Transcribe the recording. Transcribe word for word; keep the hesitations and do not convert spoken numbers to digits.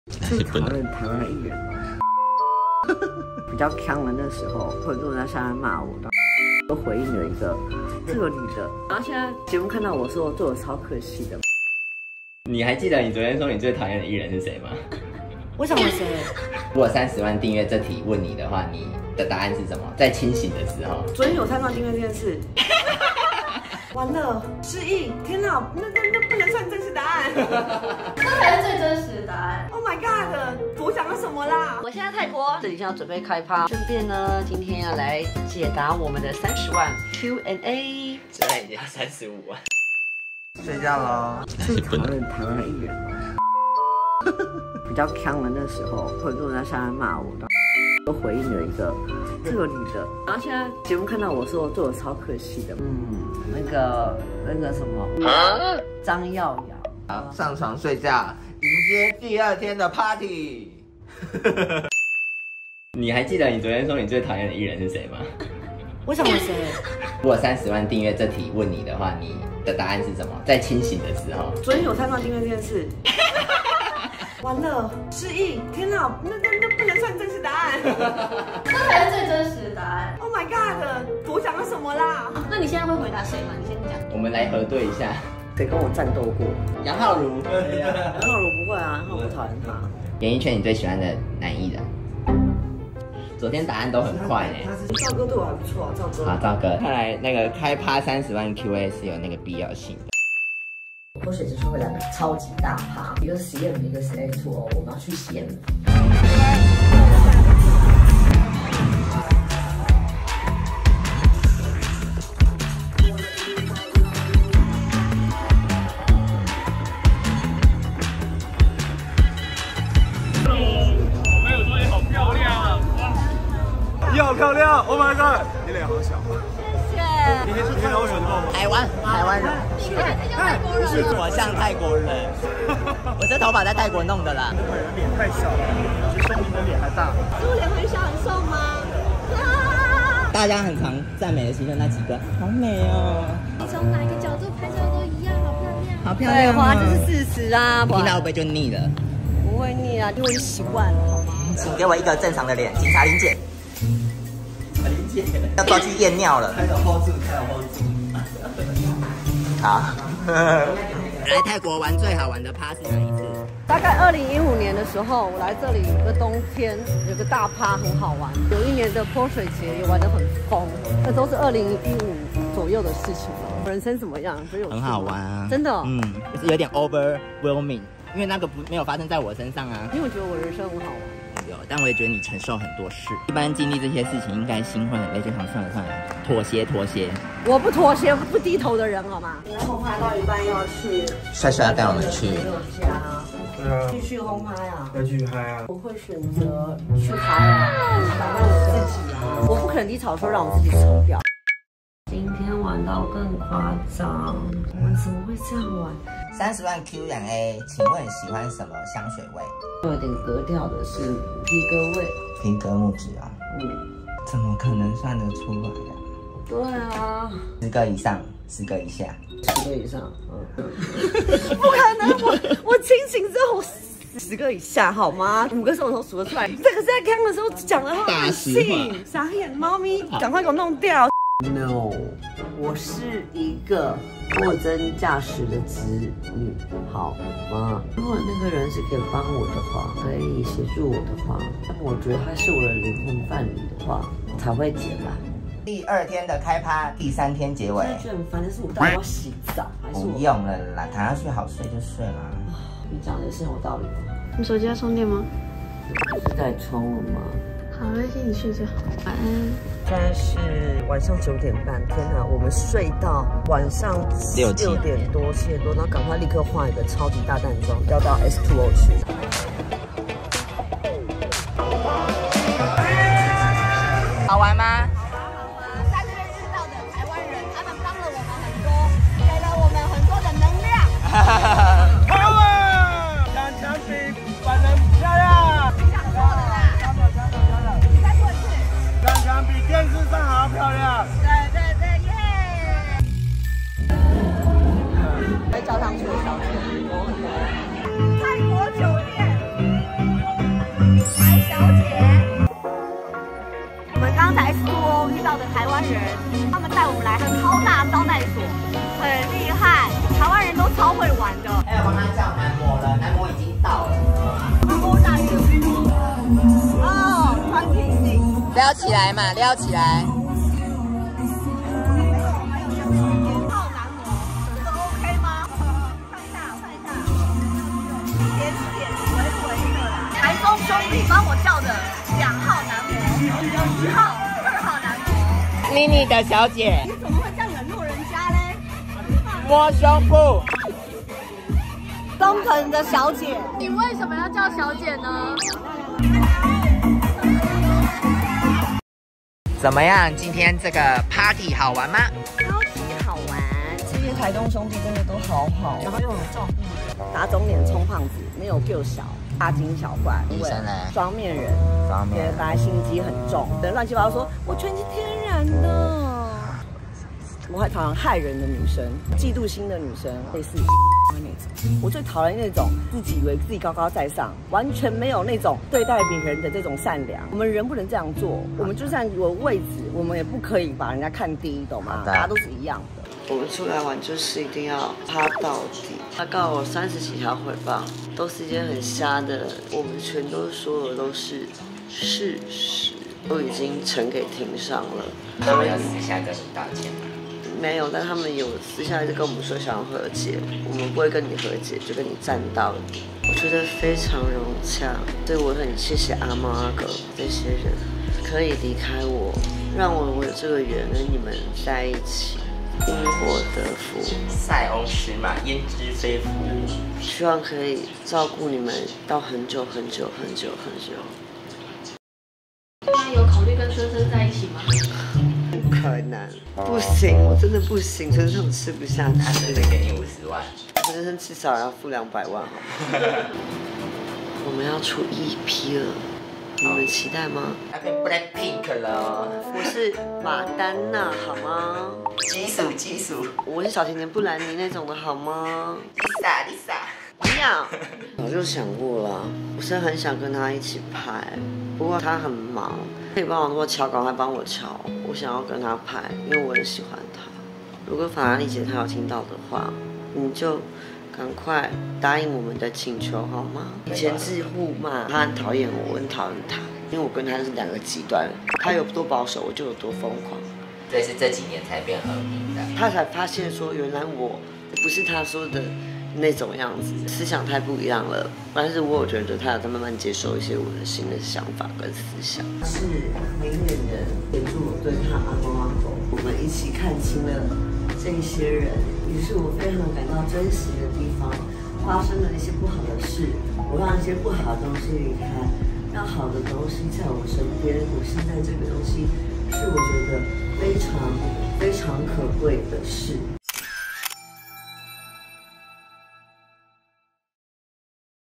是讨论台湾艺人比较强的那时候，很多人在下面骂我，都回应了一个这个女的，然后现在节目看到我说对我超可惜的。 你还记得你昨天说你最讨厌的艺人是谁吗？ 我想问谁？ 如果三十万订阅这题问你的话，你的答案是什么？在清醒的时候。 昨天有三十万订阅这件事。完了，失忆！天哪，那那那不能算真实答案。 这才是最真实的答案。 Oh my god！ 我讲了什么啦？我现在泰国，这里现在准备开趴，顺便呢，今天要来解答我们的三十万 Q and A。 现在已经要三十五万。 睡觉喽。 是讨论台湾艺人比较强的那时候，很多人在下面骂我，都回应了一个这个女的，然后现在节目看到我说对我超可惜的。嗯，那个那个什么张耀扬。 好，上床睡觉，迎接第二天的 party。 你还记得你昨天说你最讨厌的艺人是谁吗？ 我想问谁？ 如果三十万订阅这题问你的话，你的答案是什么？在清醒的时候。 昨天有三十万订阅这件事。完了，失忆！天哪，那那那不能算真实答案。 这才是最真实的答案。 Oh my god！ 我讲了什么啦？ 那你现在会回答谁吗？你先讲。 我们来核对一下。 谁跟我战斗过？ 杨浩如。 杨浩如不会啊，杨浩不讨厌他。 演艺圈你最喜欢的男艺人？昨天答案都很快呢。 赵哥对我还不错啊，赵哥。 好，赵哥，看来那个开趴三十万 Q A 是有那个必要性的。 泼水节是会来个超级大趴，一个是 C M， 一个是 A 二 O， 我们要去 C M。 你好漂亮 ！Oh my god， 你脸好小。 谢谢。 你是台湾人吗？ 台湾，台湾人。 泰国人。 我像泰国人。我这头发在泰国弄的啦。 日本人脸太小了，其实说明你的脸还大。 是我脸很小很瘦吗？ 大家很常赞美的其中那几个，好美哦。 你从哪个角度拍照都一样，好漂亮。 好漂亮。 废话，这是事实啊。 听到会不会就腻了？ 不会腻啊，就会习惯了，好吗？ 请给我一个正常的脸，警察林姐。 要抓去验尿了。开始 hold 住，开始 hold 住。好。 来泰国玩最好玩的趴是哪一次？ 大概二零一五年的时候，我来这里有个冬天，有个大趴很好玩。有一年的泼水节也玩得很疯，那都是二零一五左右的事情了。人生怎么样？所以很好玩啊， 真的。 嗯，就是有点 overwhelming， 因为那个不没有发生在我身上啊。 因为我觉得我人生很好玩。 有，但我也觉得你承受很多事。一般经历这些事情，应该心会很累，就想算了算了，妥协妥协。 我不妥协，不低头的人，好吗？然后拍到一半要去， 帅帅要带我们去。 家，对啊，继续轰拍啊， 要继续拍啊。 我会选择去拍啊，打扮我自己啊，我不可能低潮说让我自己丑掉。今天玩到更夸张，玩怎么会这样玩？ 三十万 Q and A， 请问喜欢什么香水味？ 有点格调的是皮革味， 皮革木质啊。 嗯， 怎么可能算得出来呀？ 对啊， 十个以上，十个以下。 十个以上，嗯，不可能，我我清醒之后十个以下好吗？五个是我都数得出来，这个是在看的时候讲的话很细，傻眼，猫咪，赶快给我弄掉。No， 我是一个货真价实的子女，好吗？如果那个人是可以帮我的话，可以协助我的话，但我觉得他是我的灵魂伴侣的话，才会结吧。 第二天的开趴，第三天结尾。 最很烦的是我到底要洗澡还是我？ 不用了啦，躺下去好睡就睡嘛。 你讲的是有道理吗？ 你手机要充电吗？ 不是在充了吗？ 好，那先你睡觉，晚安。 现在是晚上九点半，天哪，我们睡到晚上六六点多、七点多，然后赶快立刻换一个超级大淡妆，要到 S 二 O 去。 好玩吗？ 好玩，三个月遇到的台湾人，他们帮了我们很多，给了我们很多的能量。 Power， 强强比本人漂亮。 你想做的啦？ 强的强的强的。 你再做一次。 强强比电视上还要漂亮。 对对对，耶！ 被叫上去的小姐多很多。泰国酒店。 撩起来嘛，撩起来。 号男模，这个 OK 吗？看一下，看一下，点点微微的啦。台中兄弟帮我叫的两号男模，一号、二号男模。 妮妮的小姐， 你怎么会这样冷落人家嘞？ 摸胸部。 东腾的小姐， 你为什么要叫小姐呢？ 怎么样？今天这个 party 好玩吗？ 超级好玩！这些台东兄弟真的都好好，然后又很照顾人。打肿脸充胖子，没有够小，大惊小怪。 女生呢？ 双面人， 双面人， 本来心机很重，人乱七八糟说，我全是天然的。我还讨厌害人的女生，嫉妒心的女生，类似那种。我最讨厌那种自己以为自己高高在上，完全没有那种对待别人的这种善良。我们人不能这样做，我们就算有位置，我们也不可以把人家看低，懂吗？大家都是一样的。我们出来玩就是一定要趴到底。他告我三十几条回报，都是一些很瞎的，我们全都说的都是事实，都已经呈给庭上了。 他们要私下跟你道歉吗？ 没有，但他们有私下就跟我们说想要和解，我们不会跟你和解，就跟你站到底。我觉得非常融洽，所以我很谢谢阿猫阿狗这些人，可以离开我，让我我有这个缘跟你们在一起，因祸得福。 塞翁失马，焉知非福。 希望可以照顾你们到很久很久很久很久。 那有考虑跟孙生在一起吗？ 不可能，不行，我真的不行，孙生吃不下去。 他真的给你五十万， 孙生至少要付两百万，好吗？我们要出 E P 了，你们期待吗？ 那变 Blackpink 了。 我是马丹娜，好吗？ 基础基础。 我是小甜甜布兰妮那种的，好吗 ？Lisa Lisa。 不要。早就想过了，我是很想跟他一起拍，不过他很忙，可以帮我多敲，赶快帮我敲。我想要跟他拍，因为我很喜欢他。如果法拉利姐她有听到的话，你就赶快答应我们的请求好吗？以前是互骂，他很讨厌我，我很讨厌他，因为我跟他是两个极端，他有多保守，我就有多疯狂。 所以是这几年才变和平的。 他才发现说，原来我不是他说的那种样子，思想太不一样了。但是我有觉得他有在慢慢接受一些我的新的想法跟思想。是明眼人协助我对他阿公阿公，我们一起看清了这些人，也是我非常感到珍惜的地方。发生了一些不好的事，我让一些不好的东西离开，让好的东西在我身边。我现在这个东西是我觉得非常非常可贵的事。